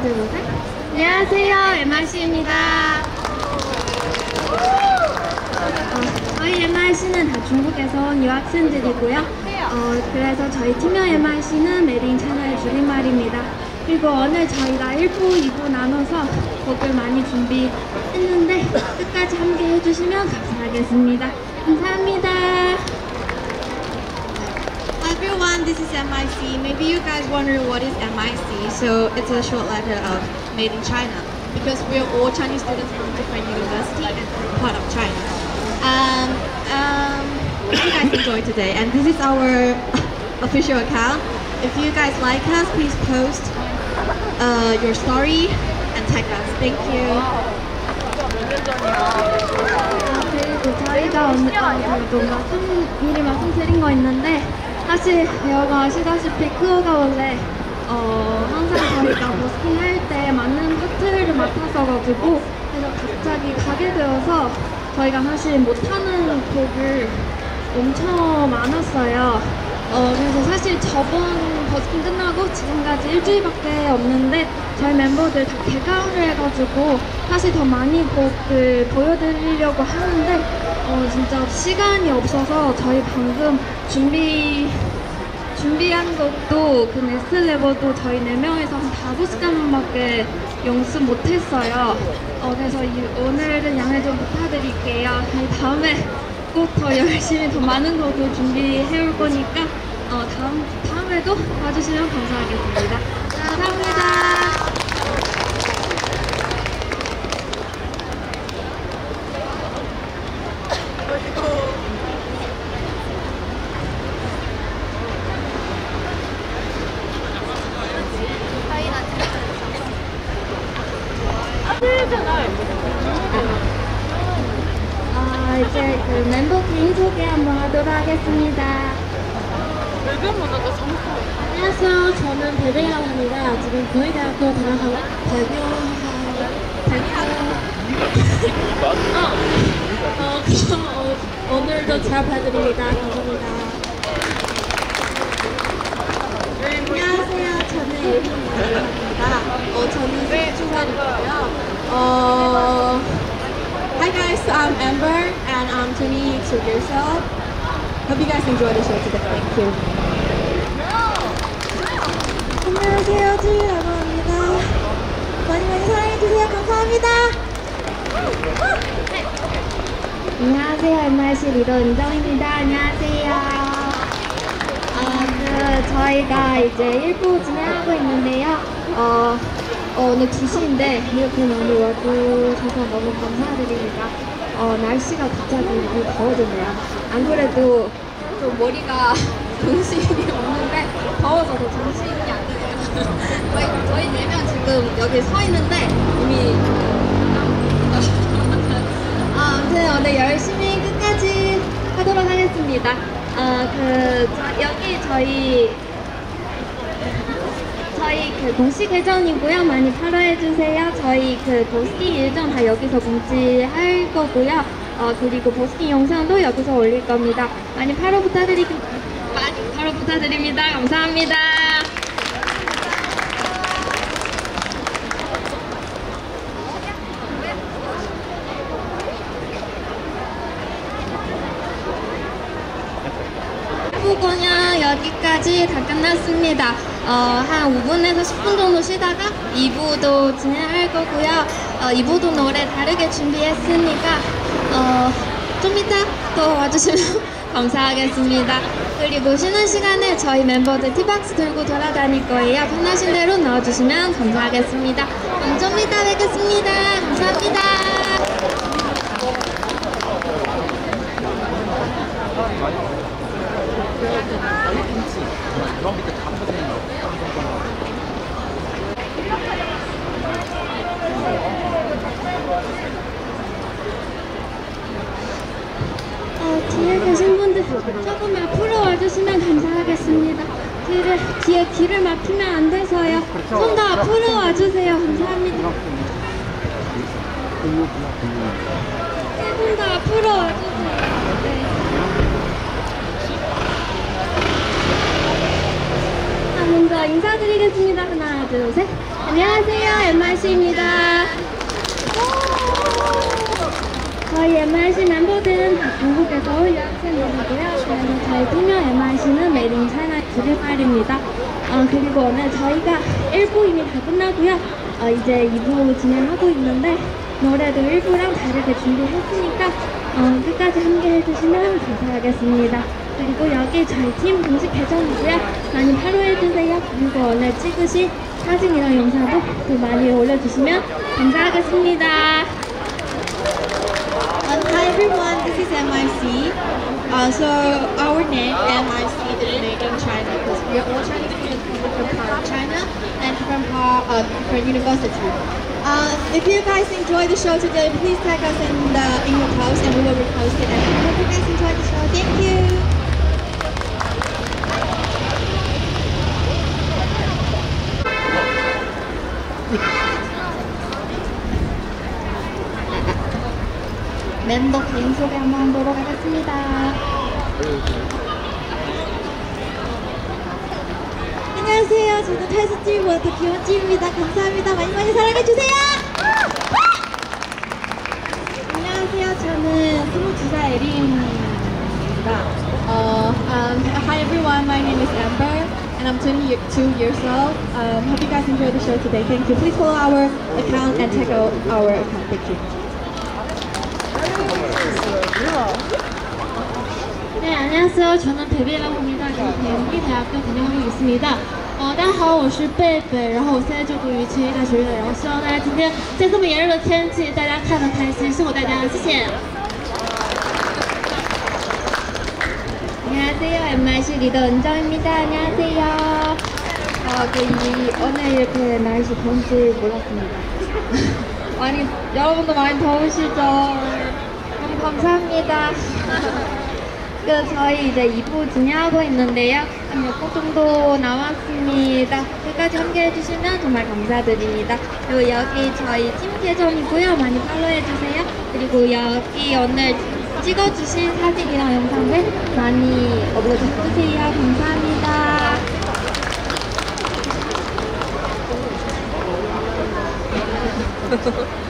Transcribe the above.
둘, 셋. 안녕하세요, MRC입니다. 저희 MRC는 다 중국에서 온 유학생들이고요. 그래서 저희 팀명 MRC는 메이드 인 차이나의 줄임말입니다. 그리고 오늘 저희가 1부, 2부 나눠서 곡을 많이 준비했는데 끝까지 함께 해주시면 감사하겠습니다. 감사합니다. Hi everyone, this is MIC. Maybe you guys wonder what is MIC. So it's a short letter of Made in China, because we're all Chinese students from different universities and part of China. Hope you guys enjoy today, and this is our official account. If you guys like us, please post your story and tag us. Thank you. 그리고 저희가 오늘 뭔가 미리 말씀드린 거 있는데, 사실 여러분 아시다시피 크어가 원래 항상 저희가 버스킹 할 때 많은 파트를 맡았어가지고, 그래서 갑자기 가게 되어서 저희가 사실 못하는 곡을 엄청 많았어요. 그래서 사실 저번 버스킹 끝나고 지금까지 일주일밖에 없는데 저희 멤버들 다 개강을 해가지고 사실 더 많이 곡을 보여드리려고 하는데 진짜 시간이 없어서 저희 방금 준비한 것도 그 넥스트레버도 저희 4명에서 한 5시간밖에 연습 못했어요. 그래서 오늘은 양해 좀 부탁드릴게요. 다음에 꼭 더 열심히 더 많은 곡을 준비해 올 거니까 다음에도 봐주시면 감사하겠습니다. 감사합니다. 이제 그 멤버 개인 소개 한번 하도록 하겠습니다. 안녕하세요. 저는 베베라고 합니다. 지금 고려대학교 다녀가고 오늘도 잘 봐드립니다. 감사합니다. 안녕하세요. 저는 에리입니다. 저는 중간이고요. Hi guys, I'm Amber and I'm 22 years old. Hope you guys enjoy the show today. Thank you. 안녕하세요. 주희라고 합니다. 많이 많이 사랑해주세요. 감사합니다. 안녕하세요. MRC 리더 은정입니다. 안녕하세요. 저희가 이제 1부 진행하고 있는데요. 오늘 2시인데 이렇게 많이 와주셔서 너무 감사드립니다. 날씨가 갑자기 너무 더워졌네요. 안 그래도 좀 머리가 정신이 없는데 더워서 더 정신이 안 드네요. 저희 4명 지금 여기 서 있는데 이미 아무튼 오늘 열심히 끝까지 하도록 하겠습니다. 여기 저희 그 공식 계정이고요. 많이 팔로우해주세요. 저희 그 버스킹 일정 다 여기서 공지할 거고요. 그리고 버스킹 영상도 여기서 올릴 겁니다. 많이 팔로우 부탁드립니다. 감사합니다. 공연 여기까지 다 끝났습니다. 한 5분에서 10분 정도 쉬다가 2부도 진행할 거고요. 2부도 노래 다르게 준비했으니까 좀 이따 또 와주시면 감사하겠습니다. 그리고 쉬는 시간에 저희 멤버들 티박스 들고 돌아다닐 거예요. 편하신 대로 넣어주시면 감사하겠습니다. 그럼 좀 이따 뵙겠습니다. 감사합니다. 뒤에 계신 분들 조금 앞으로 와주시면 감사하겠습니다. 뒤에 길을 막히면 안 돼서요. 좀 더 앞으로 와주세요. 감사합니다. 조금 더 앞으로 와주세요. 네. 먼저 인사드리겠습니다. 하나, 둘, 셋. 안녕하세요, MRC입니다. 저희 MRC 멤버들은 다 중국에서 유학생들이고요. 그래서 저희 팀명 MRC는 메이드 인 차이나 줄임말입니다. 그리고 오늘 저희가 1부 이미 다 끝나고요. 이제 2부 진행하고 있는데 노래도 1부랑 다르게 준비했으니까 끝까지 함께 해주시면 감사하겠습니다. 그리고 여기 저희 팀 공식 계정이고요. 많이 팔로우해주세요. 그리고 오늘 찍으신 사진이랑 영상도 또 많이 올려주시면 감사하겠습니다. Hi everyone, this is MIC. So our name MIC is made in China because we are all Chinese students coming from part of China and from different university. If you guys enjoy the show today, please tag us in your post and we will repost it. And I hope you guys enjoy the show. Thank you. 멤버 개인 소개 한번 보도록 하겠습니다. 안녕하세요. 저는 탈수팀 워터 김원지입니다. 감사합니다. 많이 많이 사랑해주세요. 안녕하세요. 저는 22살 에린입니다. Hi everyone, my name is Amber and I'm 22 years old. Hope you guys enjoy the show today. Thank you. Please follow our account and check out our account. Thank you. 네, 안녕하세요. 저는 베베라고 합니다. 경기 대학교 다녀오고 있습니다。大家好，我是贝贝，然后我现在就读于清华大学院，然后希望大家今天在这么炎热的天气，大家看得开心，辛苦大家了，谢谢。 안녕하세요. MRC 리더 은정입니다. 안녕하세요. 오늘 이렇게 날씨 더운지 몰랐습니다. 여러분도 많이 더우시죠? 너무 감사합니다. 저희 이제 2부 진행하고 있는데요. 한 몇 곡 정도 남았습니다. 끝까지 함께 해주시면 정말 감사드립니다. 그리고 여기 저희 팀 계정이고요. 많이 팔로우해주세요. 그리고 여기 오늘 찍어주신 사진이랑 영상들 많이 업로드해주세요. 감사합니다.